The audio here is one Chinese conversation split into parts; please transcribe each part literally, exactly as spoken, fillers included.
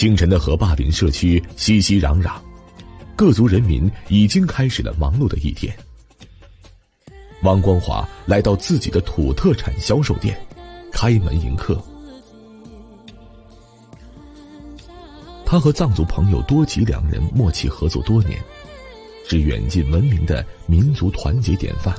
清晨的河坝岭社区熙熙攘攘，各族人民已经开始了忙碌的一天。汪光华来到自己的土特产销售店，开门迎客。他和藏族朋友多吉两人默契合作多年，是远近闻名的民族团结典范。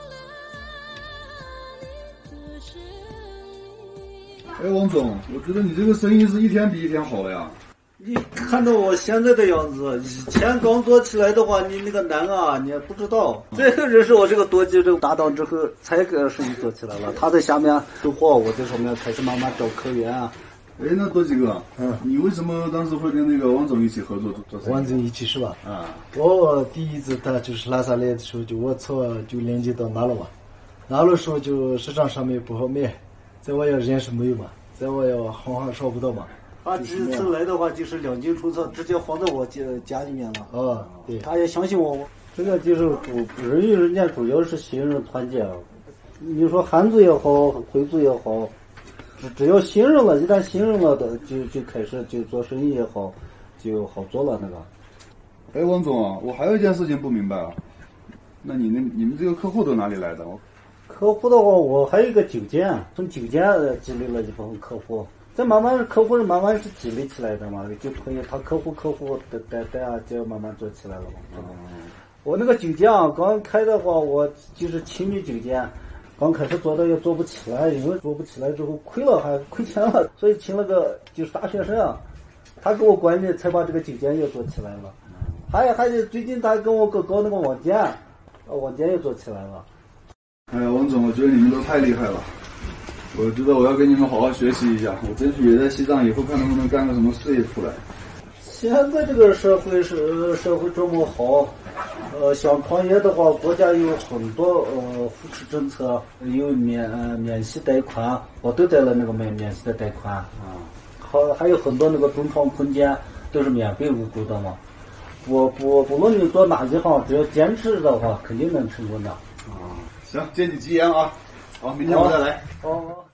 哎，王总，我觉得你这个生意是一天比一天好呀。 你看到我现在的样子，以前刚做起来的话，你那个难啊，你也不知道。这个人是我这个多吉这个搭档之后，才给生意做起来了。他在下面收货，我在上面开始慢慢找客源啊。 哎，那多吉哥，嗯，你为什么当时会跟那个王总一起合作做生意？ 王总一起是吧？ 啊， 我第一次他就是拉萨来的时候，就我从就连接到哪了嘛，哪了时候就市场上面不好卖。在我要人是没有嘛，在我要行行找不到嘛。他这次来的话，就是两斤出草，直接放到我家家里面了。哦，对，他也相信我。这个就是主人与人家主要是信任团结。你说汉族也好，回族也好，只只要信任了，一旦信任了的，就就开始就做生意也好，就好做了那个。 哎，王总啊，我还有一件事情不明白啊，那你那你们这个客户都哪里来的？ 客户的话，我还有一个酒店，从酒店积累了一部分客户，再慢慢客户是慢慢是积累起来的嘛，就朋友他客户客户带带带啊，就慢慢做起来了嘛。嗯，我那个酒店啊，刚开的话，我就是情侣酒店，刚开始做的也做不起来，因为做不起来之后亏了，还亏钱了，所以请了个就是大学生啊，他给我管理，才把这个酒店也做起来了。还还最近他跟我搞搞那个网店，网店也做起来了。 哎呀，王总，我觉得你们都太厉害了，我觉得我要跟你们好好学习一下，我争取也在西藏以后看能不能干个什么事业出来。 现在这个社会是社会这么好，呃，想创业的话，国家有很多呃扶持政策，有免呃免息贷款，我都带了那个免免息的贷款啊，好还有很多那个中创空间都是免费入股的嘛。我不不论你做哪一行，只要坚持的话，肯定能成功的。 啊，行，借你吉言啊，好，明天我再来。 哦。